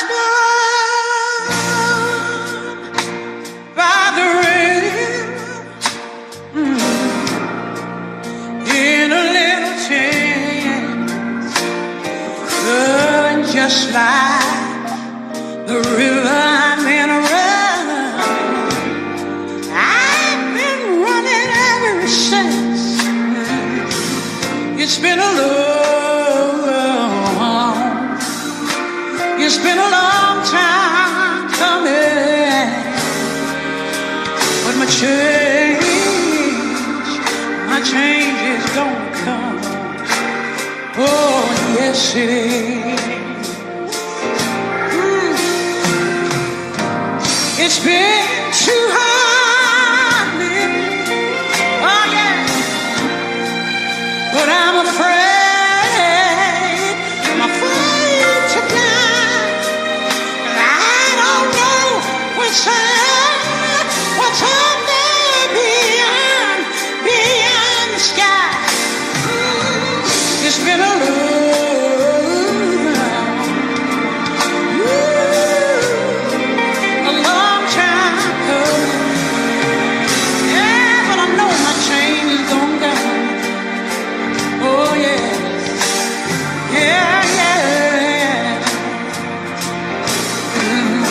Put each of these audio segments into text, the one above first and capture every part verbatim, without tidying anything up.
born by the river in a little tent, flowing just like the river I'm in a run. I've been running ever since. It's been a long, it's been a long time coming, but my change, my change is gonna come. Oh, yes it is. Mm. It's been too hard living, oh yeah, but I'm afraid, I'm afraid to die. I don't know what's up, what's up there beyond, beyond the sky. It's been a long, ooh, a long time coming. Yeah, but I know my change is gonna come. Oh yeah, yeah, yeah. Mm.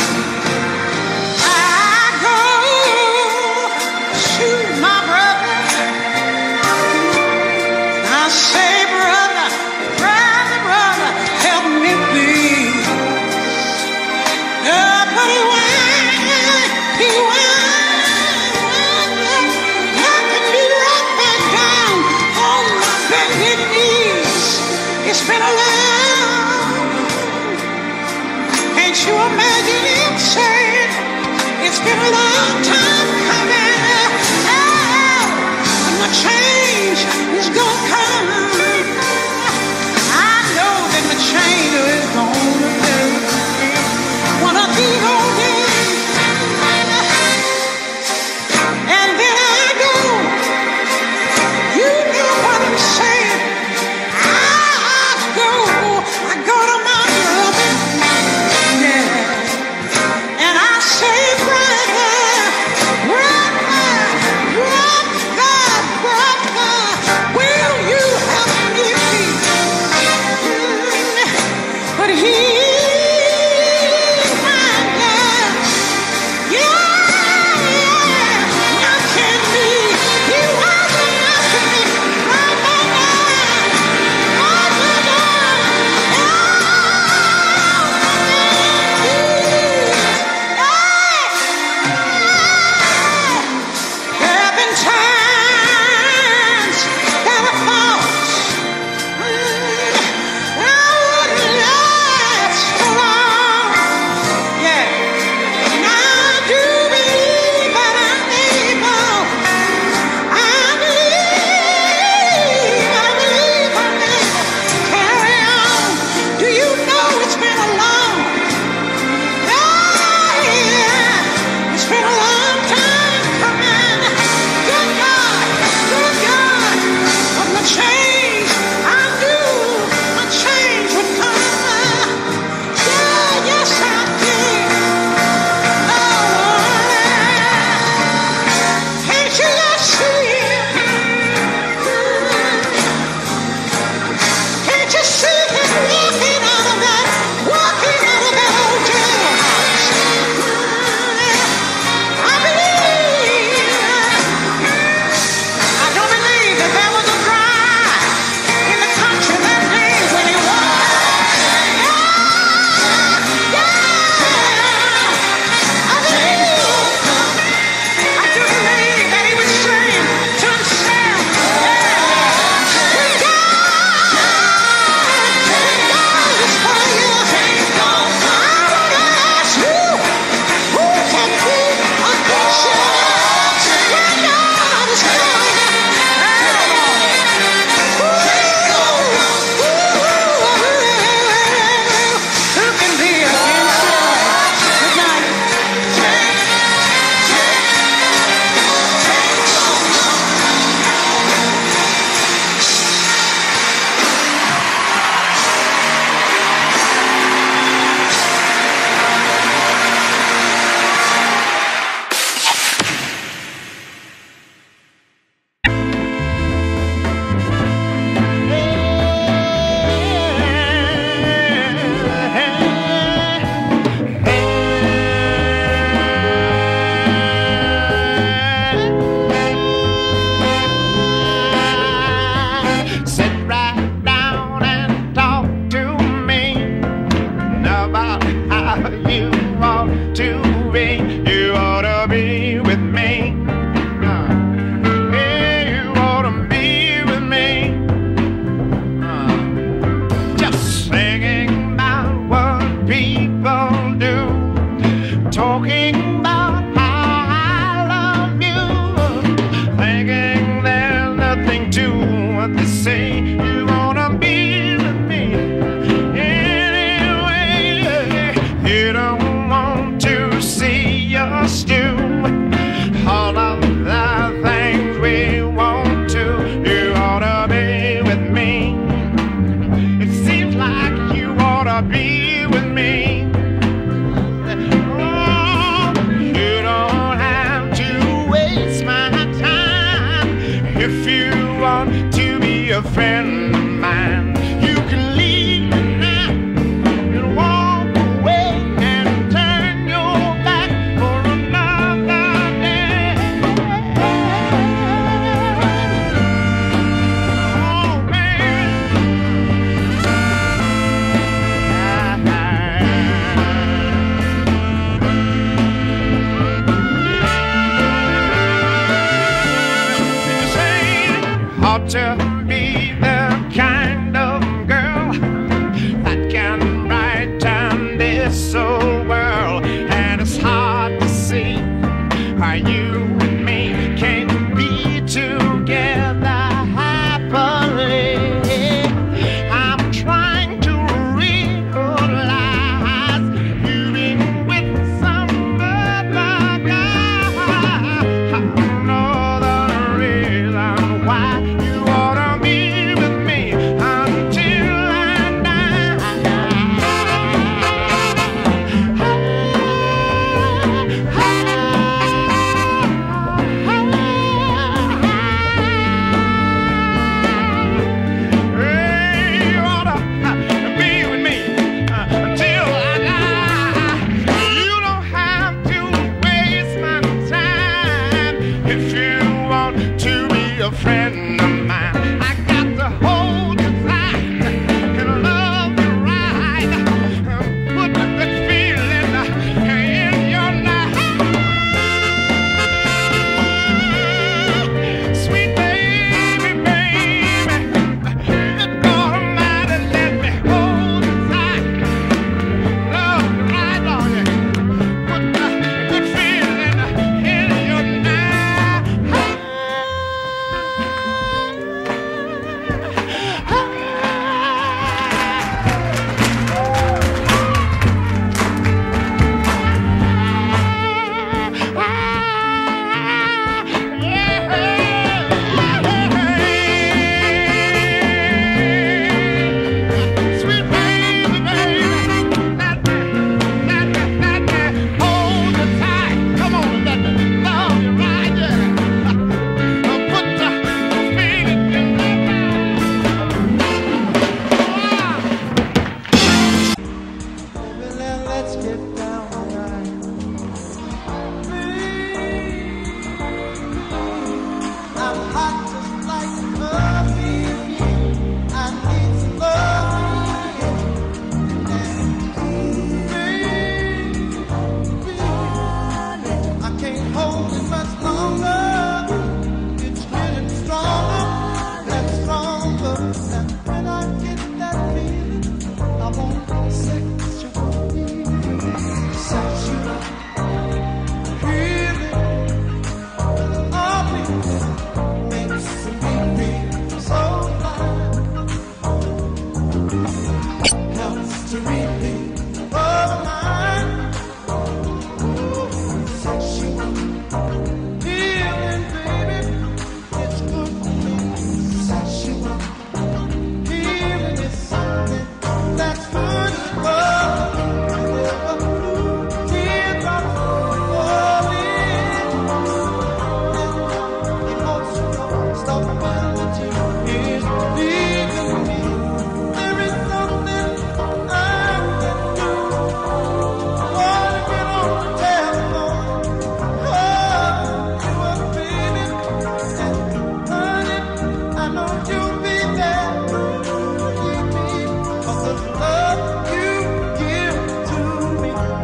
I go to my brother. I say, brother, brother, brother, help me please. Oh, but he whined, he whined, knocking me right back down on my bended knees. It's been a long, can't you imagine it saying, it's been a long time coming. Oh, my change is gonna come. I know that my change is gonna come. One of these old days, and then I go. You know what I'm saying. I go, I go to my brother, yeah, and I say, brother, brother, brother, brother, will you help me please? Mm, But he you ought to be. You ought to be with me. Uh, yeah, you ought to be with me. Uh, just singing about what people do, talking about how I love you, thinking there's nothing to what they say. You wanna be with me anyway. You don't want to see us do all of the things we want to. You ought to be with me. It seems like you ought to be with me. Oh, you don't have to waste my time. If you want to be a friend of mine, you can leave me now and walk away and turn your back for another day. Oh, baby. You say ought to be the kind of girl that can brighten this old world, and it's hard to see how you and me can't be together happily. I'm trying to realize you've been with some other guy. I know the reason why. You ought to be with me until I Hey, you ought to be with me until I die. You don't have to waste my time if you want to be a friend of mine. I got to hold you tight and love you right. Put the good feeling in your life. Sweet baby, baby, good God Almighty, let me hold you tight. Love you right on you. Put the good feeling in your life. Sweet baby, baby, let me, let me, let me hold you tight. Come on, let me love you right there. Put the feeling in your life. Let's get down tonight. I'm hot just like coffee. I need some love. I can't hold it much longer. It's getting stronger and stronger. And when I get that feeling, I want sexual healing. Sexual healing. All makes me feel so fine. Helps to relieve my mind. Sexual healing, baby, it's good for me. Sexual healing is something that's good for me. Teardrops falling, emotional stability is leaving me. There is something I can do. I wanna get on the telephone, call you up, baby, and honey, I know you'll be there. Keep me, 'cause the love you give to me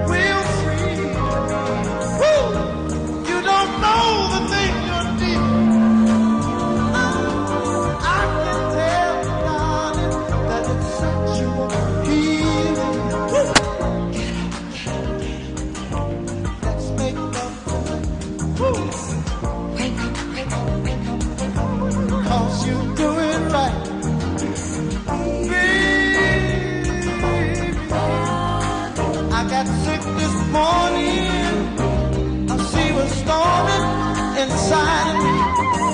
got sick this morning. I see what's storming inside of me.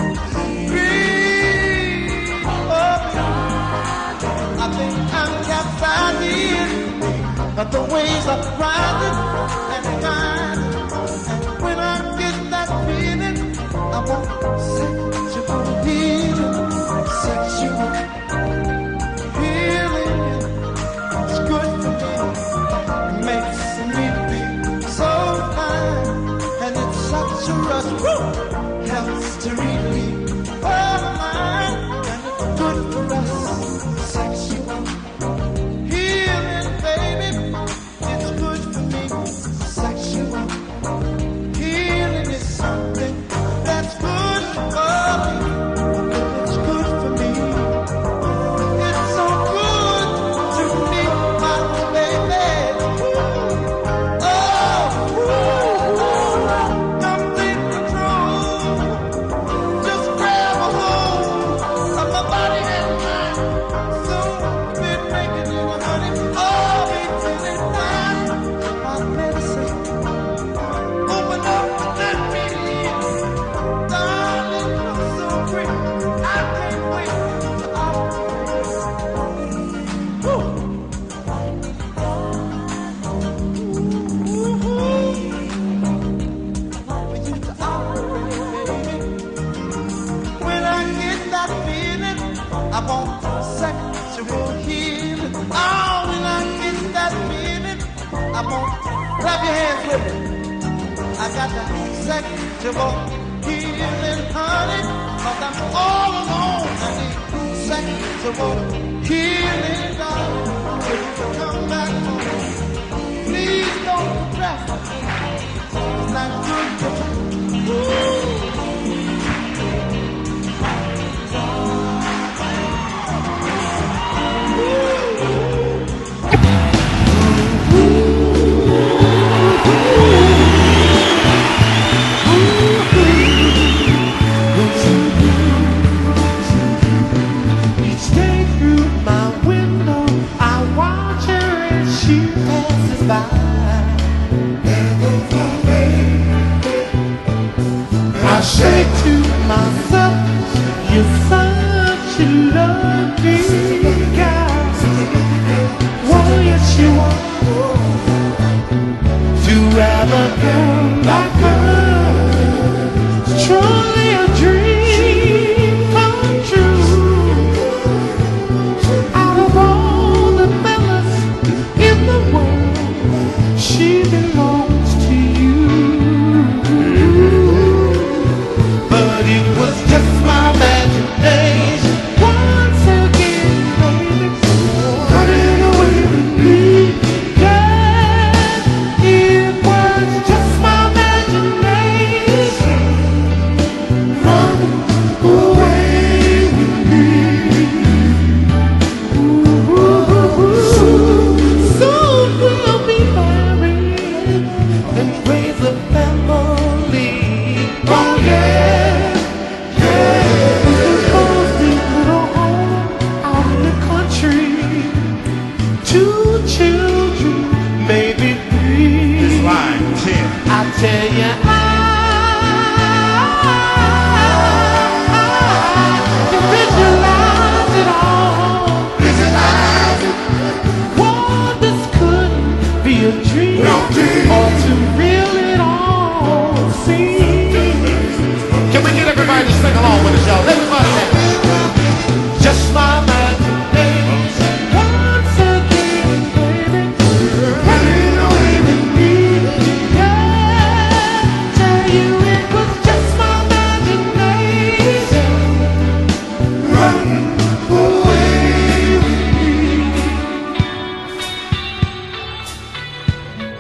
Breathe, oh, I think I'm capsizing, but the waves are rising and rising. And when I get that feeling, I want sexual healing, sexual healing. It's good for me, it makes me feel so fine, and it's such a rush. Woo! Helps to relieve all mine, and it's good for us. Sexual healing, baby, it's good for me. Sexual healing is something that's good for me. It's good for me. It's so good to me, my baby. Oh, come take control. Just grab a hold of my body and mind. So we're making it, honey. Oh, we feeling fine. My medicine. Open up and let me in. Darling, I'm so free. I can't wait till I Woo. For you to operate, baby. When I get that feeling, I want sexual healing. Oh, when I get that feeling, I want. Clap your hands with me. I got that sexual healing, honey, 'cause I'm all alone. I need sexual healing, darling. If you come back home, please don't regret. It's not good for you. Each day through my window, I watch her as she passes by. I say to myself, you're such a lucky guy. Well, yes, you are. To have a girl like her, it's truly a dream come true. Out of all the fellas in the world, she belongs to you. But it was just my imagination. Once again, baby, running away with me. Yeah, it was just my imagination. Running away with me. Soon we'll be married and raise a family. Oh yeah, yeah. We'll both be little home out in the country. Two children, maybe three. This line ten. I tell you, I, I, I can visualize it all. Visualize it. Well, this couldn't be a dream, No dream. or to reel it all seem. Can we get everybody to sing along with us, y'all? Everybody sing. Just my imagination. Once again, baby, running away with me. Yeah, tell you it was just my imagination. Running away with me.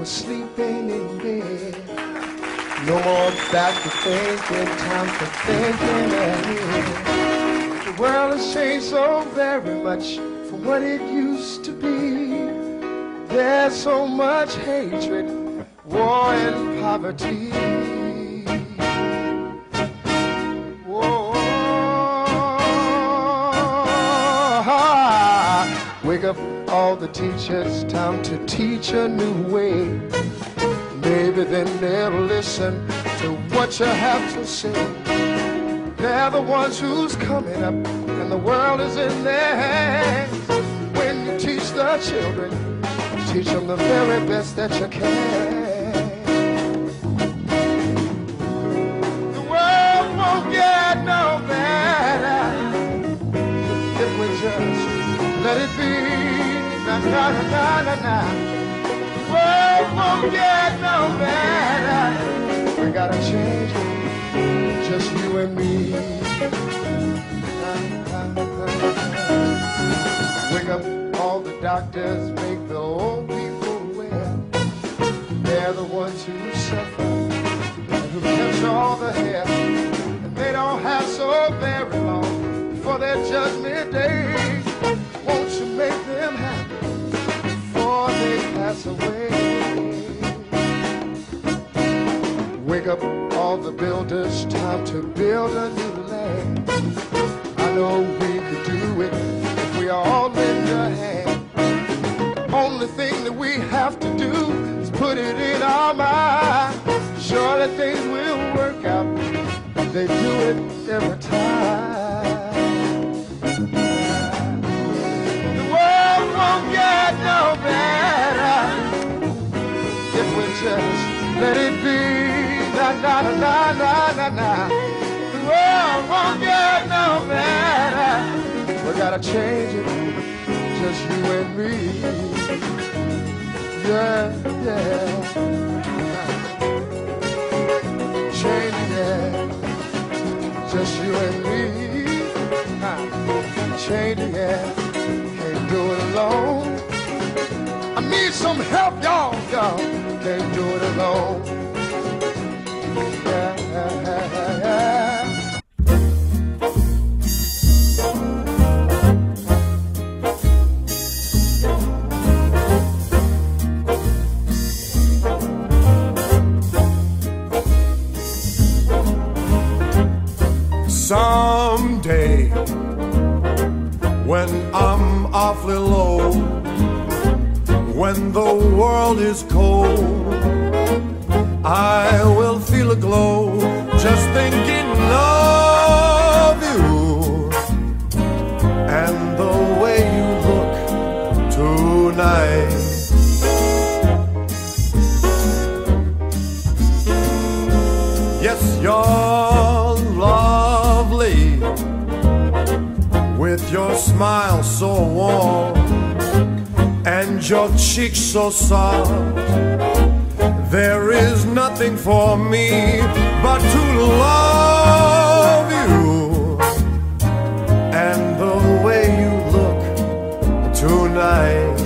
sleeping in bed. No more back to thinking, time for thinking ahead. The world has changed so very much from what it used to be. There's so much hatred, war and poverty. Whoa. Wake up all the teachers, time to teach a new way. Maybe then they'll listen to what you have to say. They're the ones who's coming up, and the world is in their hands. When you teach the children, teach them the very best that you can. The world won't get no better if we just let it be. Na na na na na na. The world won't get no better. We gotta change it, just you and me. Wake up all the doctors, make the old people well. They're the ones who suffer and who catch all the hair. And they don't have so very long for their judgment day. Won't you make them happy before they pass away? Wake up all the builders, time to build a new land. I know we could do it if we all lend a hand. Only thing that we have to do is put it in our mind. Surely things will work out. They do it every time. The world won't get no better if we just let it be. Na na na na na na. The world won't get no better. We gotta change it, just you and me. Yeah, yeah. Change it, yeah. Just you and me. Change it, yeah. Can't do it alone. I need some help, y'all, y'all. Can't do it alone. Yeah, yeah, yeah, yeah. Someday, when I'm awfully low, when the world is cold, I will feel a glow just thinking of you and the way you look tonight. Yes, you're lovely with your smile so warm and your cheeks so soft. There is nothing for me but to love you and the way you look tonight.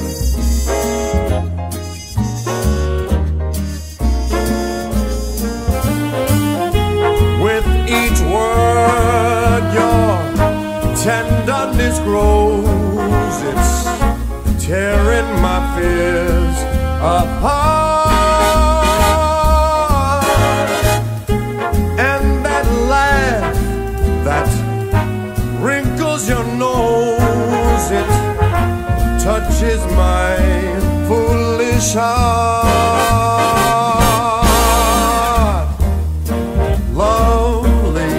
With each word your tenderness grows. It's tearing my fears apart. Your nose, it touches my foolish heart. Lovely,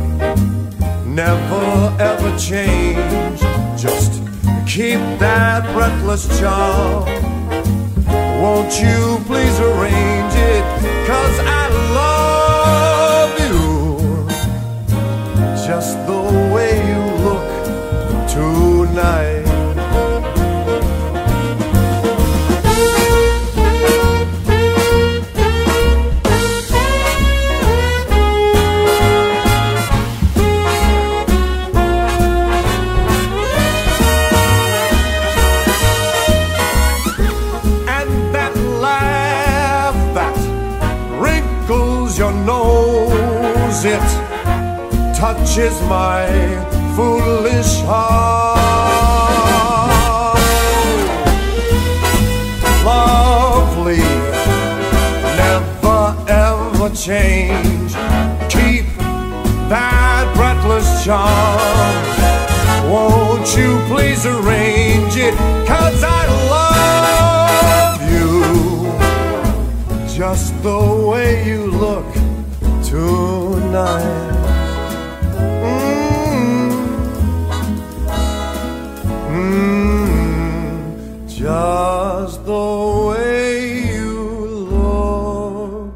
never ever change. Just keep that breathless charm. Won't you please arrange it? 'Cause I love you just the way you look tonight. And that laugh it touches my foolish heart. Lovely, never ever change. Keep that breathless charm. Won't you please arrange it? 'Cause I love you just the way you look tonight. Mm. Mm. Just the way you look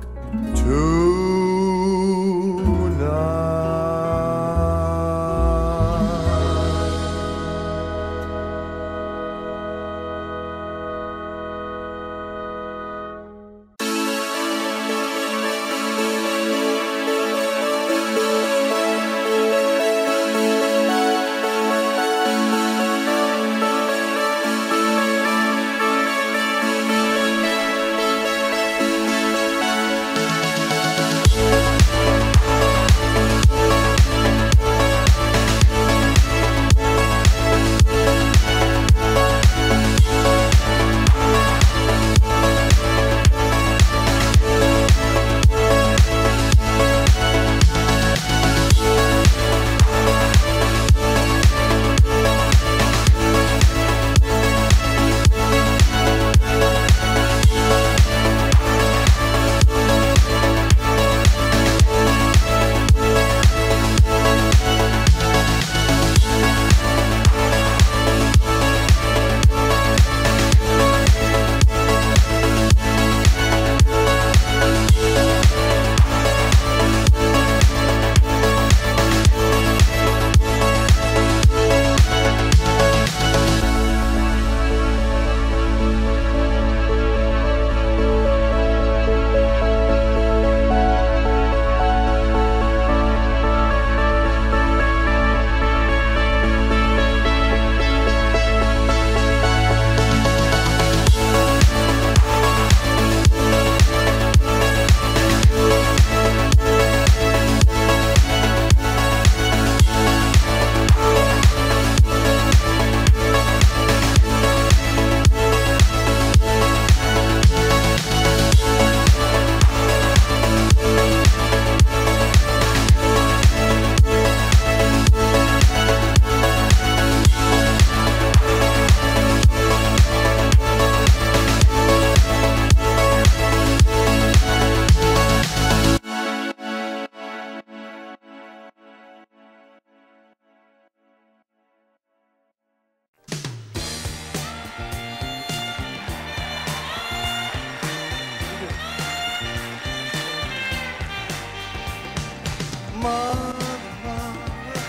Mother, mother,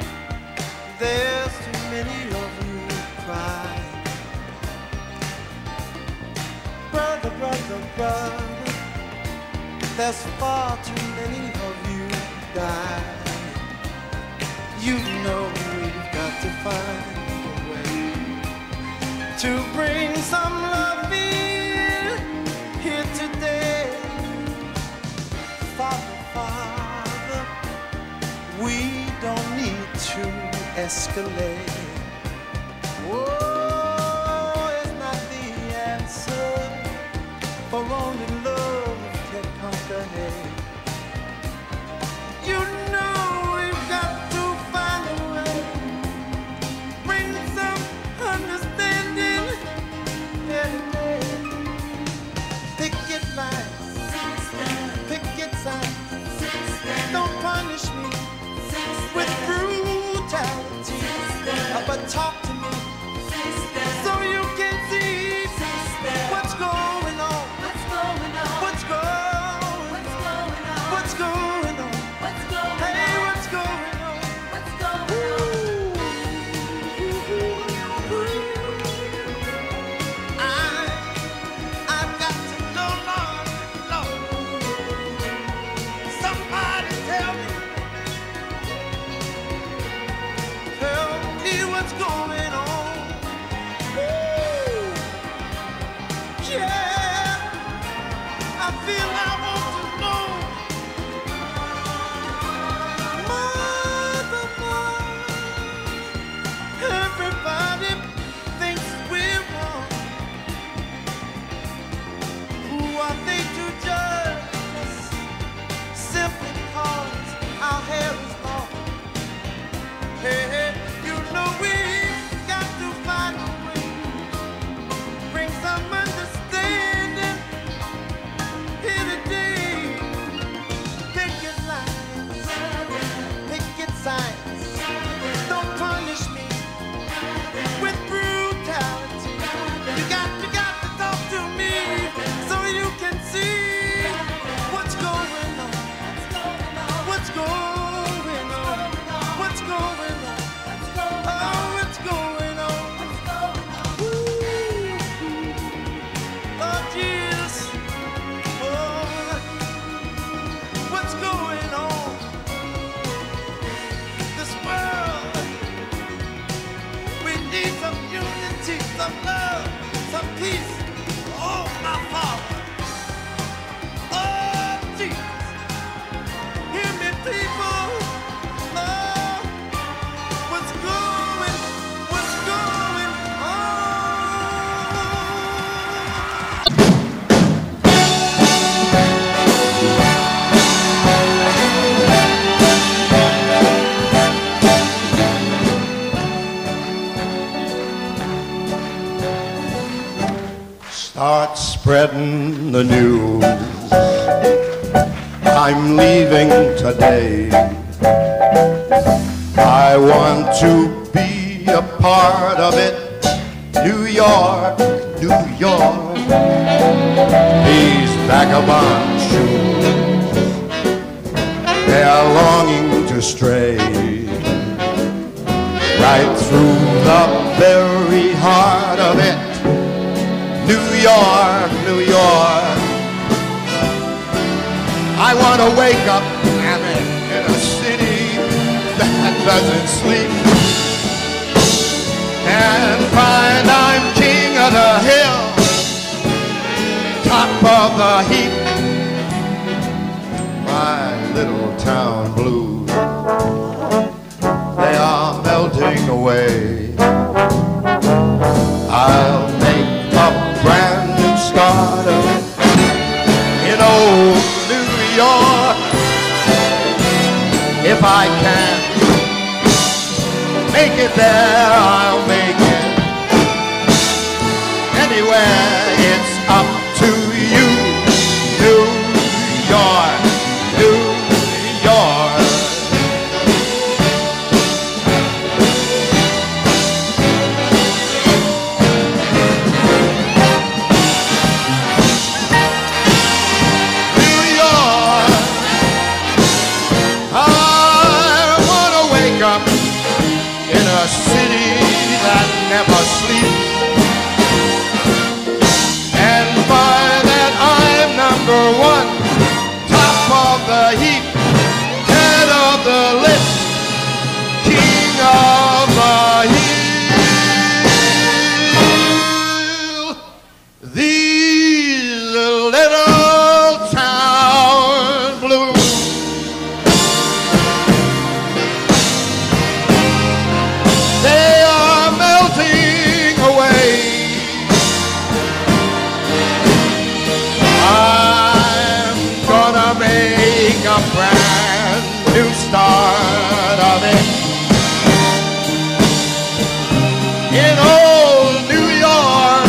there's too many of you crying. Brother, brother, brother, there's far too many of you dying. You know we've got to find a way to bring some love in here today. Father, Father, we don't need to escalate. Oh, it's not the answer, for only love can conquer hate. You know we've got to find a way, bring some understanding today. Picket lines, picket signs, don't punish me with brutality, but talk to me so you can see what's going on. What's going on? What's going on? What's going on? What's going on? Hey, what's going on? What's going on? I, I've got to know, Lord, Lord. Somebody tell me, tell me what's going on. Ooh, yeah, I feel I want to know. Start spreading the news. I'm leaving today. I want to be a part of it. New York, New York. These vagabond shoes, they're longing to stray right through the very heart of it. New York, New York. I want to wake up, damn it, in a city that doesn't sleep and find I'm king of the hill, top of the heap. My little town blues, they are melting away. I'll make a brand new start of it in old New York. If I can make it there, I'll make it. Anywhere, it's up to you. New York, New York. New York, I want to wake up in a city that never sleeps and find that I'm number one, top of the heap, head of the list, king of the hill. These little town blues, they are melting away. I'm gonna make a brand new start of it in old New York.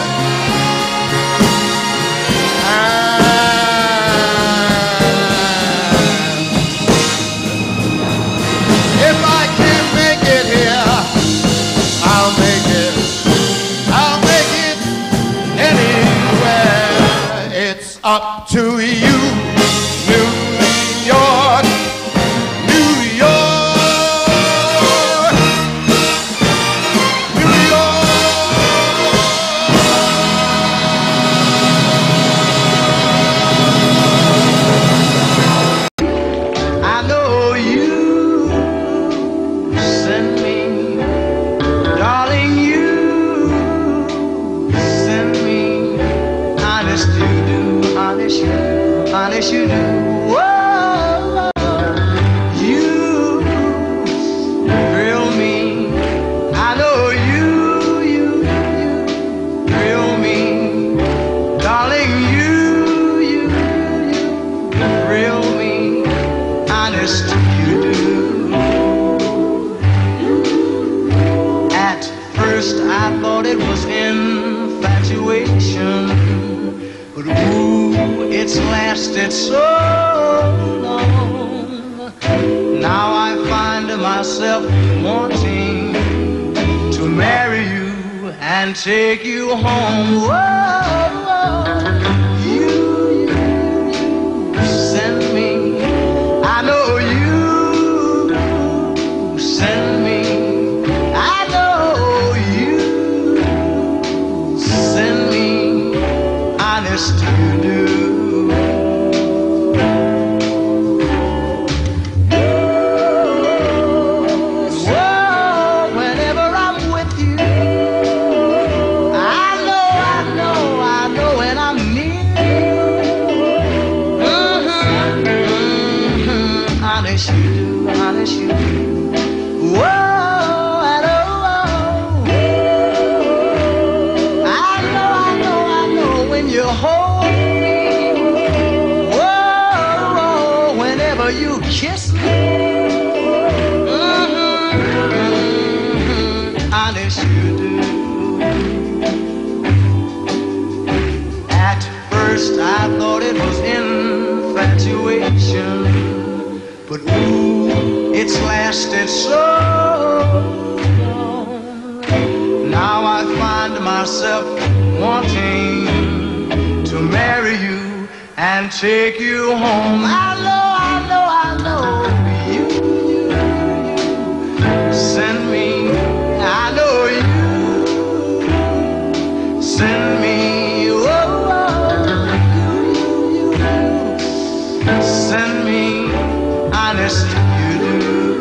And if I can't make it here, I'll make it. I'll make it anywhere. It's up to you, New York, New York, New York. I know you sent me, darling, you sent me. Honest you do, honest you, honest you do. Whoa, you thrill me. I know you, you, you thrill me, darling. You, you, you thrill me. Honest you do. At first I thought it was infatuation, but ooh, it's lasted so long. Now I find myself wanting to marry you and take you home. Whoa, you, you send me. I know you send me. I know you send me. Honest you do. Whoa, whenever I'm with you, I know, I know, I know when I'm near. Mm-hmm, mm-hmm. Honest you do, honest you do. Whoa, I know, I know, I know, I know when you hold me. thought it was infatuation, but ooh, it's lasted so long. Now I find myself wanting to marry you and take you home. I know, I know, I know. You, you, you send me. I know you send me. Oh, oh, you, you, you send me. Honest, you do.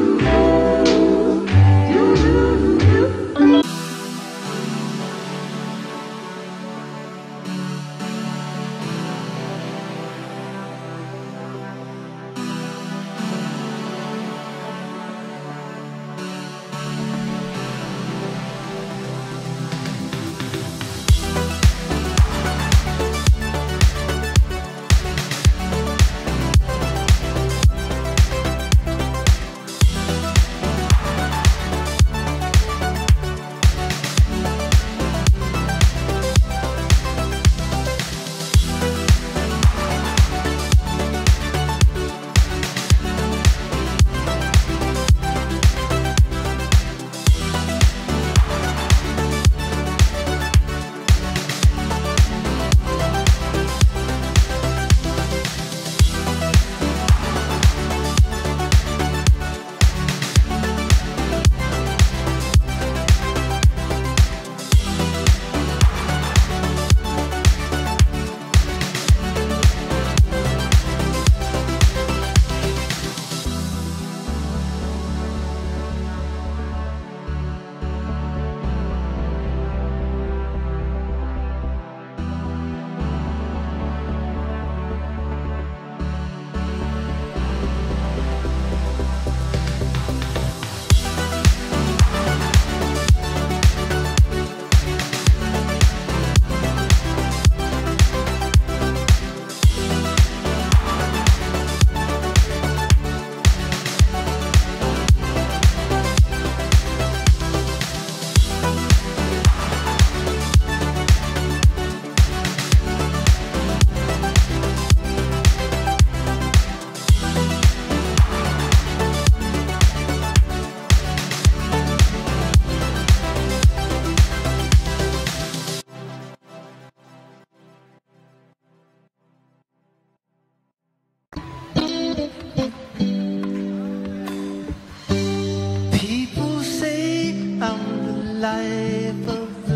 life of the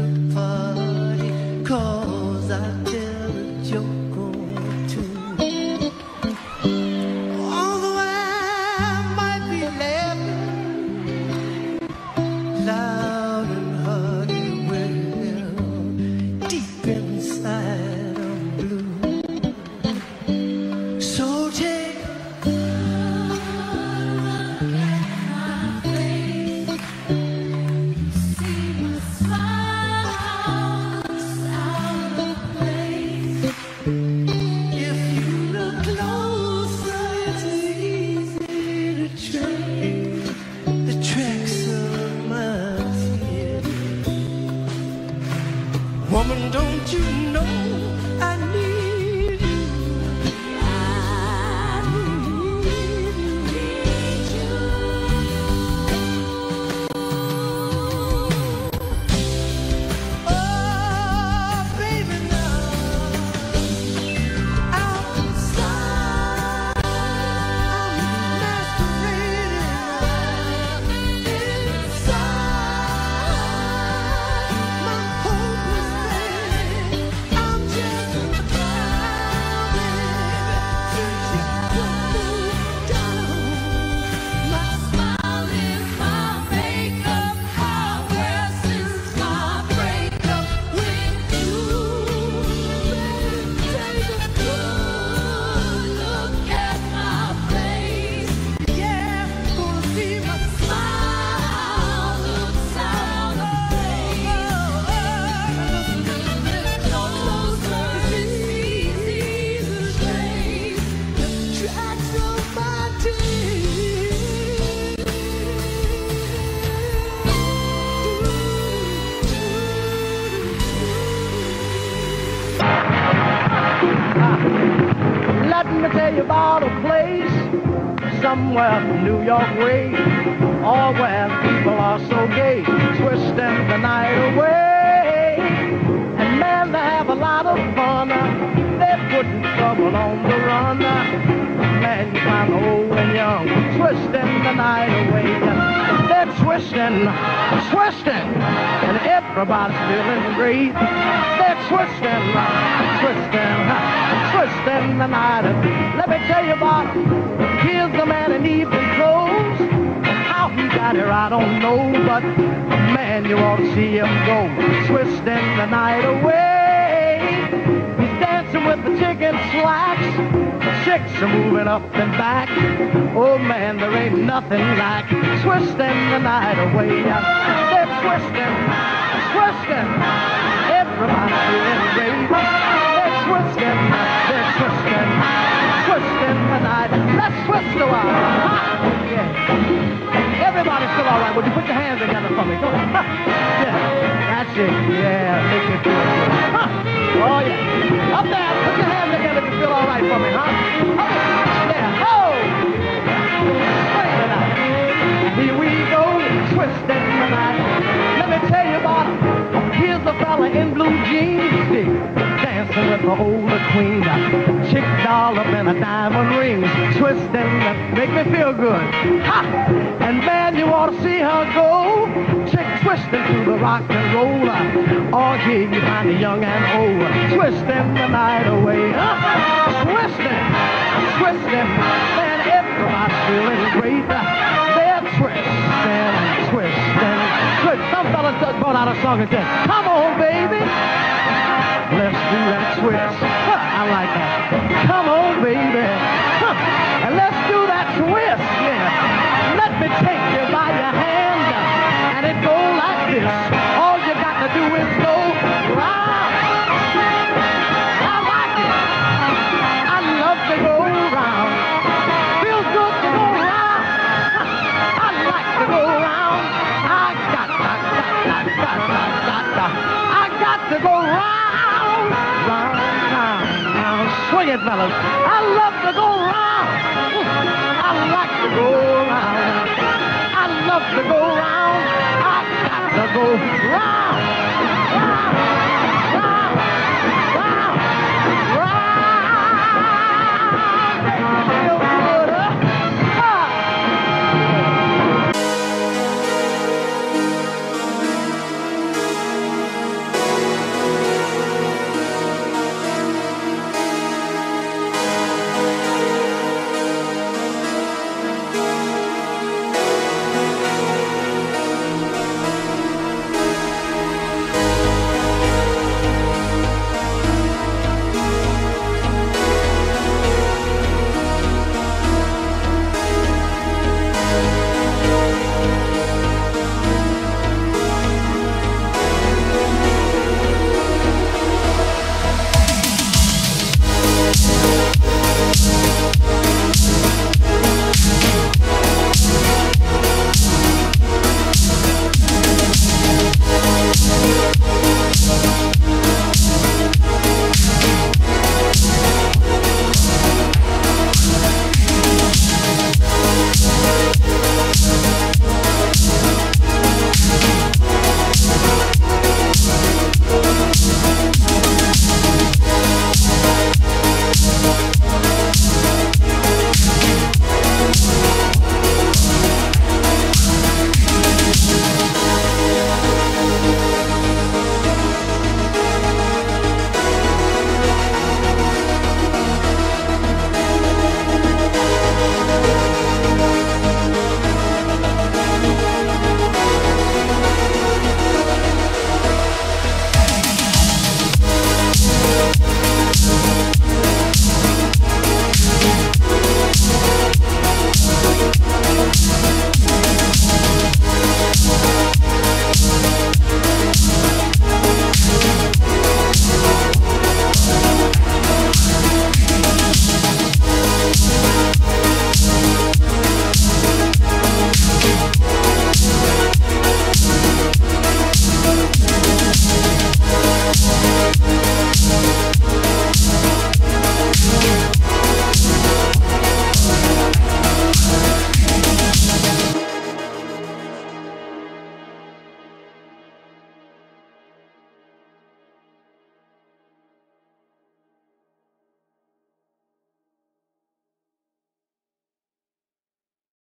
party, 'cause I tell a joke or two. Although I might be laughing loud and hearty, well, deep inside I'm blue. So take woman, don't you know I need you? I need you. Oh, baby, now outside I'm masquerading. Inside my hope is I'm me tell you about a place somewhere New York way, all where people are so gay, twisting the night away. And man, they have a lot of fun. They're putting trouble on the run. Man, you find the old and young twisting the night away. They're twisting, twisting, and everybody's feeling great. They're twisting, twisting, twisting the night. Let me tell you about it. Here's the man in evening clothes. How he got here, I don't know, but man, you ought to see him go, twisting the night away. He's dancing with the chicken slacks. The chicks are moving up and back. Oh man, there ain't nothing like twisting the night away. They're twisting, twisting. Everybody's feeling great. They're twisting, they're twisting, twisting the night. Let's twist a while. Ha! Yeah. Everybody's still all right. Would you put your hands together for me? Go ahead. Ha! Yeah. That's it. Yeah. Make me feel good. Ha! Oh, yeah. Up there. Put your hands together if you feel all right for me, huh? Okay. Yeah. Oh! Straighten it out. Here we go. Twisting the night. Let me tell you about it. Here's a fella in blue jeans, see, dancing with the older queen. Chick doll up in a diamond ring, twisting, make me feel good. Ha! And man, you ought to see her go. Chick twisting through the rock and roll. Oh, here you find the young and old, twisting the night away. Huh? Twisting, twisting, man, everybody's feeling great. They're twisting, twisting, twisting. Some fellas just brought out a song and said, come on, baby, let's do that twist. Huh, I like that. Come on, baby, huh, and let's do that twist. Yeah. Let me take you by your hand, and it go like this. All you got to do is go round. I like it. I love to go round. Feels good to go round. Huh, I like to go round. I got, got, got, got, got, got, got, got. I got to go round, round, round, round. Swing it, fellas. I love to go round. I like to go round. I love to go round. I got to go round, round, round, round, round. Feel good, huh? Ah.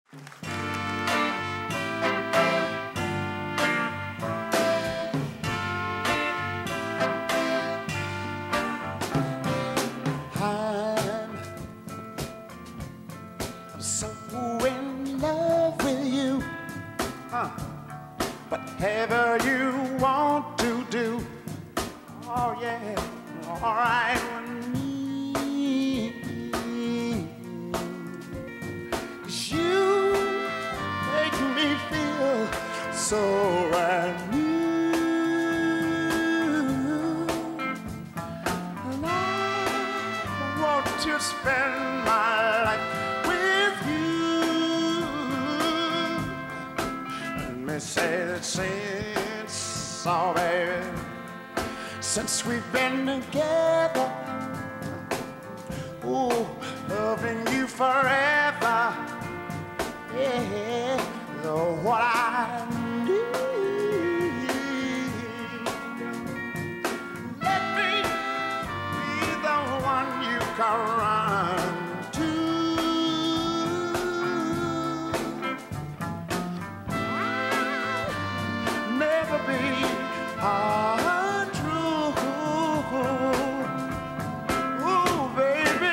I'm so in love with you. Huh. Whatever you want to do, oh yeah, all right with me. 'Cause you make me feel so brand new, and I want to spend my life with you. Let me say that since, oh baby, since we've been together, ooh, loving you forever, yeah, know what I need. Let me be the one you can run to. I'll never be untrue. Ooh, baby,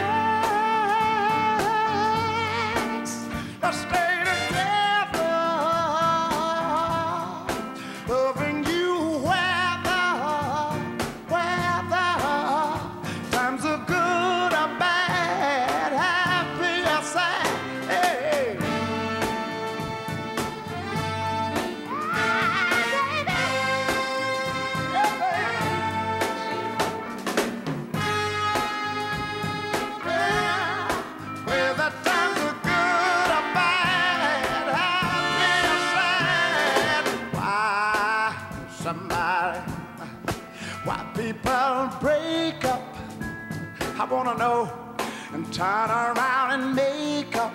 let's, let's stay together, loving you whether, whether times are good or bad, happy or sad. Hey. Whether times are good or bad, happy or sad. Why somebody, why people break up, I wanna know, and turn around and make up.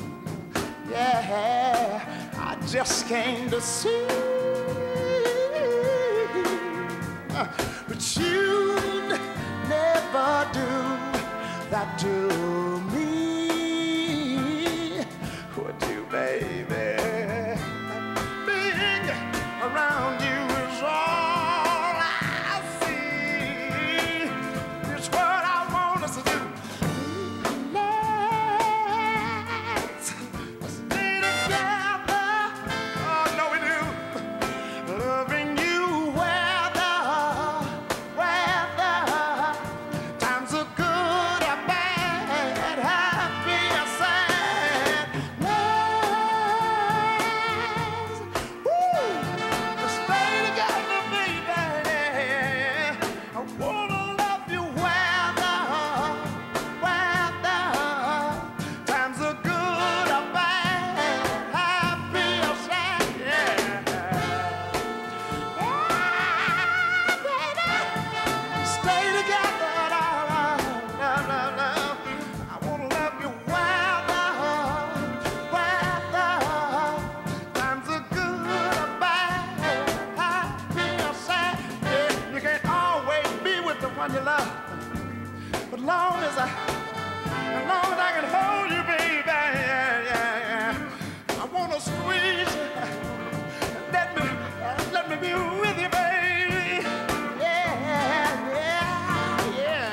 Yeah, I just came to see. But you'd never do that to me, would you, baby? Being around you is all I see. It's what I want us to do. Let's stay together. Oh, no, we do. Loving you whether, whether times are good or bad, happy or sad. Let's, woo, let's stay together, baby. I wanna love you whether, whether times are good or bad, happy or sad. Yeah. Stay together, la, la, la, la, la. I wanna love you whether, whether times are good or bad, happy or sad. Yeah, you can't always be with the one you love, but long as I, as long as I can hold you, baby, yeah, yeah, yeah. I wanna squeeze you. Let me, let me be with you, baby. Yeah, yeah, yeah.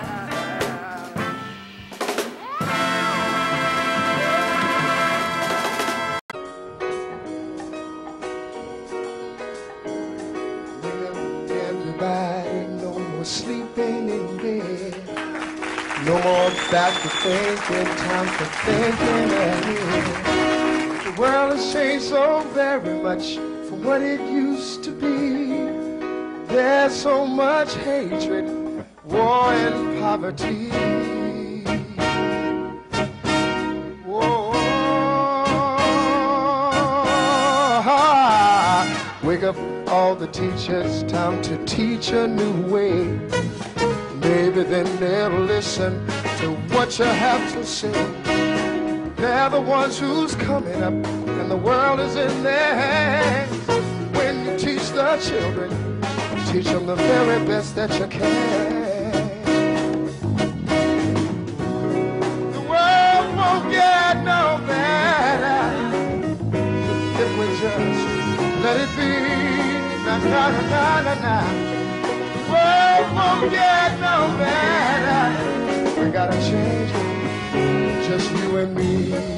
Everybody, no more sleeping in bed. No more back to thinking, time for thinking ahead. The world has changed so very much from what it used to be. There's so much hatred, war and poverty. Whoa. Wake up all the teachers, time to teach a new way. Maybe then they'll listen to what you have to say. They're the ones who's coming up, and the world is in their hands. When you teach the children, teach them the very best that you can. The world won't get no better na na na na. World won't get no better. We gotta change it, just you and me.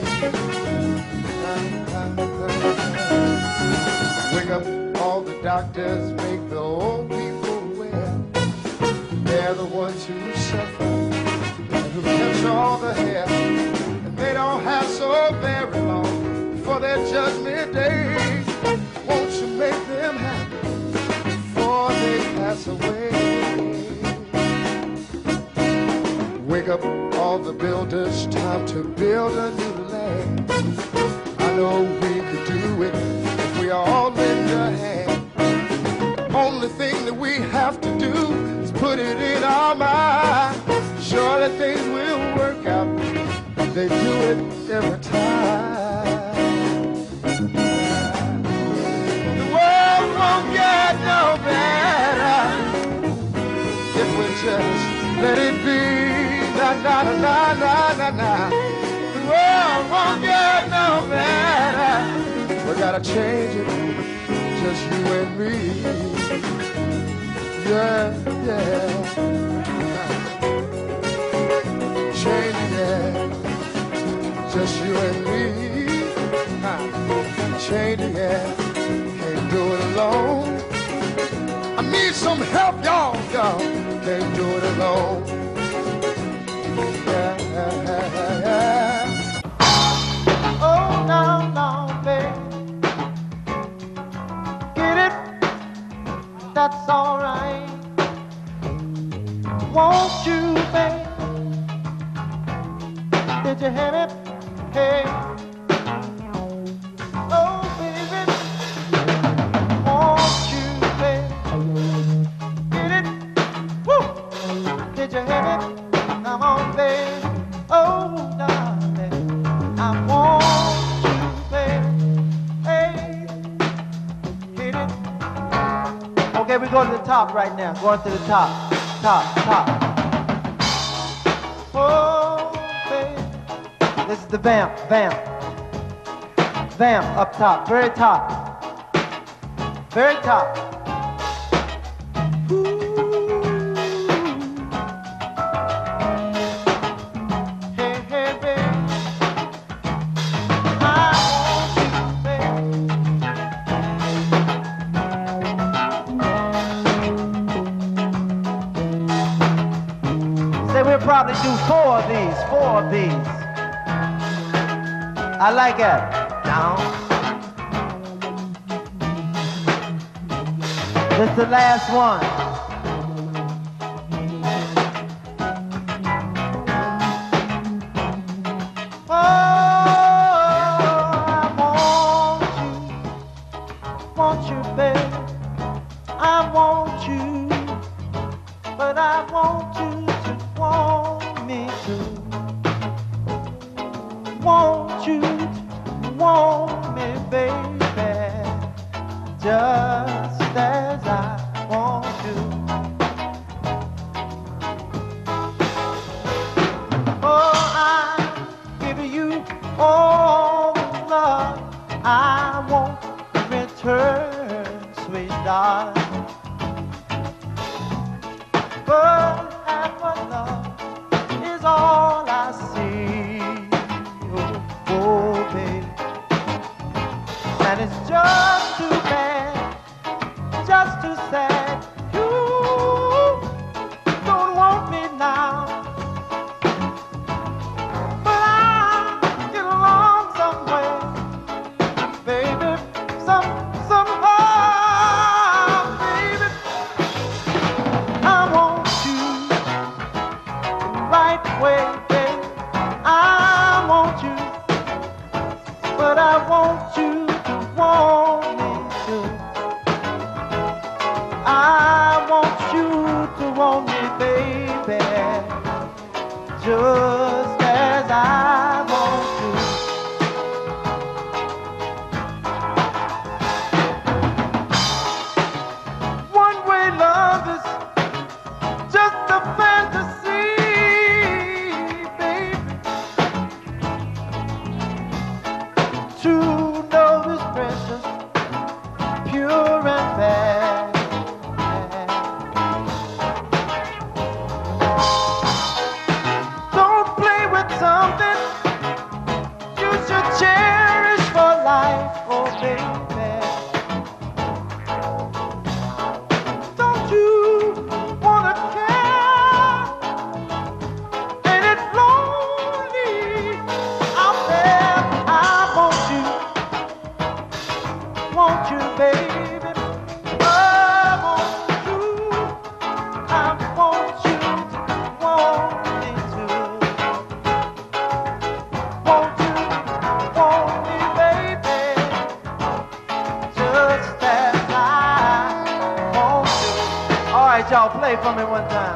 Wake up all the doctors, make the old people well. They're the ones who suffer and who catch all the hair. And they don't have so very long for their judgment day. Won't you make them happy before they pass away? Wake up all the builders, time to build a new land. I know we could do it if we all lend a hand. Only thing that we have to do is put it in our mind. Surely things will work out. They do it every time. The world won't get no better if we just let it be. Na na na na na na. The world won't get no better. We gotta change it, just you and me. Yeah, yeah. Change it, just you and me. Change it, yeah. Can't do it alone. I need some help, y'all, y'all. Can't do it alone. Yeah, yeah, yeah, yeah. Oh, no, no, babe. Get it? That's all right. Won't you, babe? Did you hit it? Hey. Oh, baby. Won't you, babe? Get it? Woo! Did you hit it? Come on, babe. Oh, darling. I want you, babe. Hey. Hit it? Okay, we go to the top right now. Going to the top. Top, top. Oh, babe. This is the vamp, vamp. Vamp up top, very top. Very top. Ooh. Hey, hey, babe. I want you, babe. Say we'll probably do four of these, four of these. I like it. Down. This is the last one. Oh, I want you, want you, babe. I want you, but I want you to want me too. Want you to want me, baby, just as I want you. Oh, I give you all the love I want in return, sweet darling. But half of love is all I see. Oh, babe. And it's just too bad, just too sad. You don't want me now. But I'll get along somewhere, baby. Some, somehow, baby. I want you the right way, baby. I want you. But I want you to want me too. I want you to want me, baby, just as I want you. One-way love is just a fantasy, baby. To know is precious, pure and fast. play for me one time.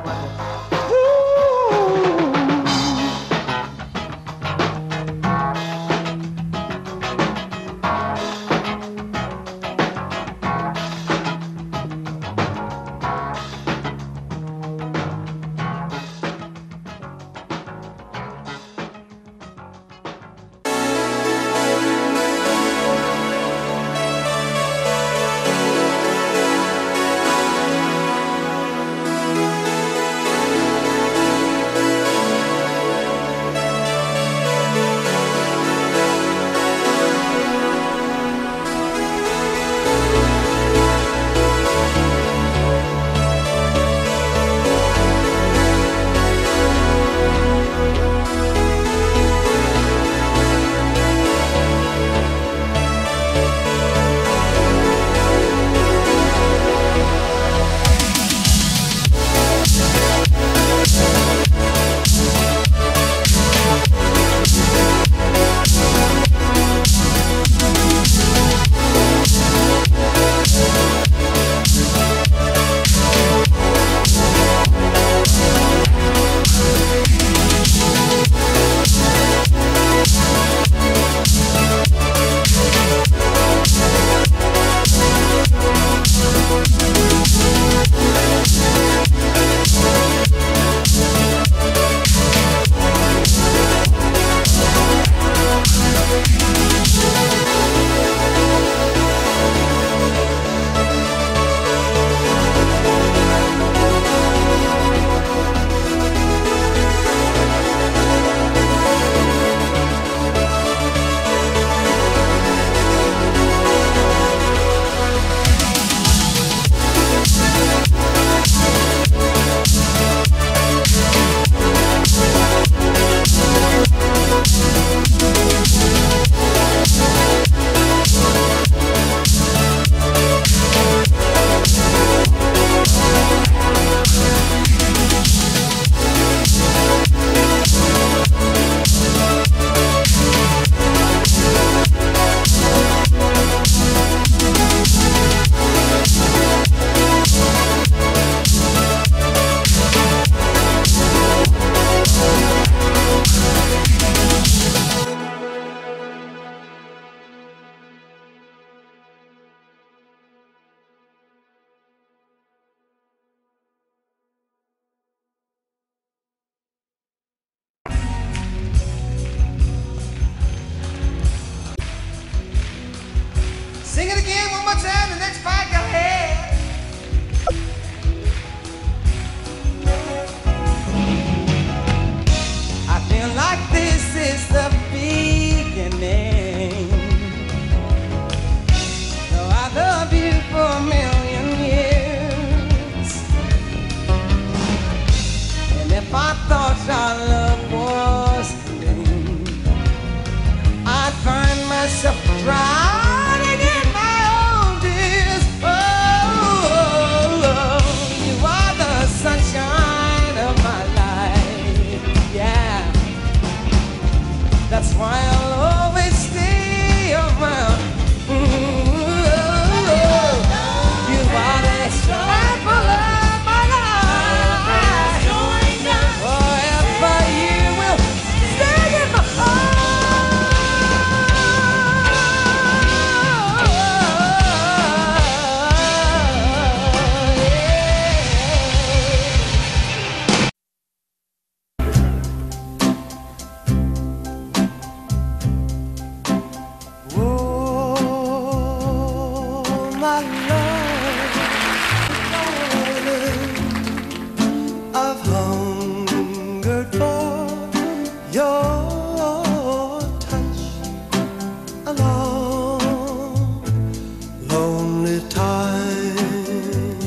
Sing it again one more time, the next part, go ahead. I feel like this is the beginning. Though I love you for a million years, and if I thought our love was ending, I'd find myself drowning in my own tears. Oh, you are the sunshine of my life, yeah. That's why I'll always stay around. Ooh, you are the apple of my life. Forever you will stay in my heart. I've hungered for your touch a long, lonely time,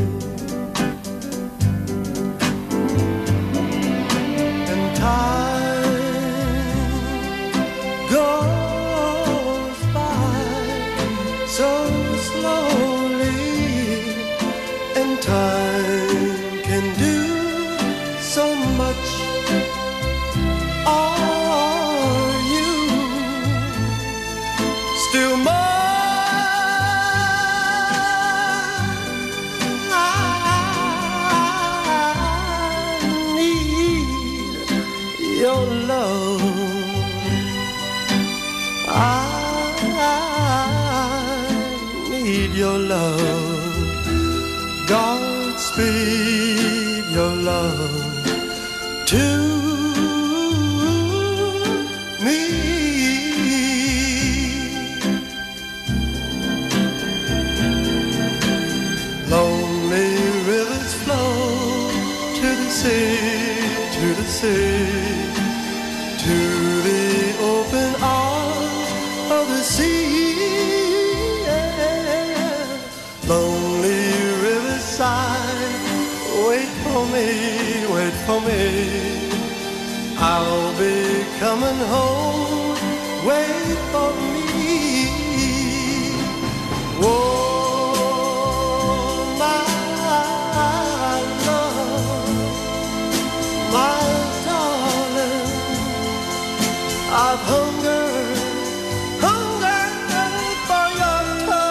and time goes by so slowly, and time can do so much. Are you still mine? I your love. I need your love. Godspeed your love to me. Lonely rivers flow to the sea, to the sea, to the open arms of the sea. Yeah. Lonely riverside, wait for me, wait for me. I'll be coming home, wait for me. Whoa. I've hungered, hungered for your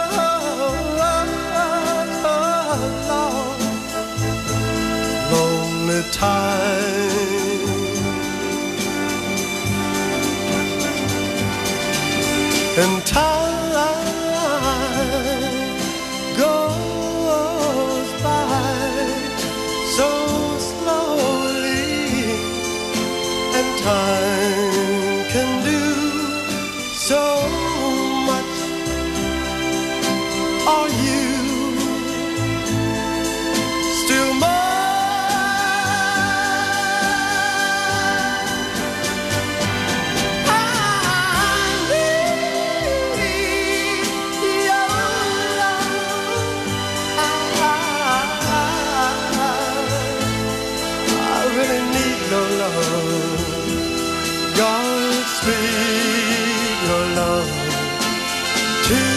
touch, lonely time. And time goes by so slowly, and time can do so much. Are you still mine? I need your love. I, I really need your love. Godspeed your love to me.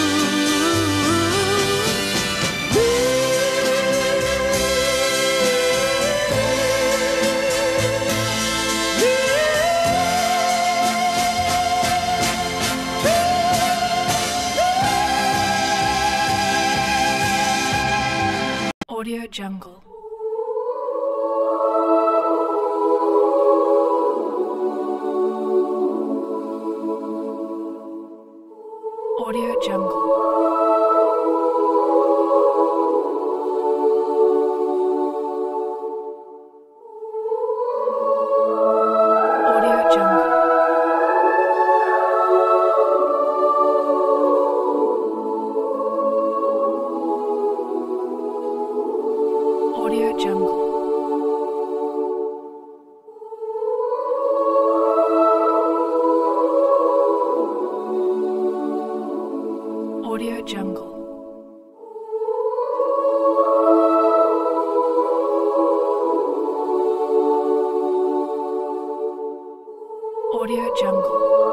Audio Jungle. Audio Jungle. Audio Jungle. Audio Jungle. Audio Jungle. Audio Jungle.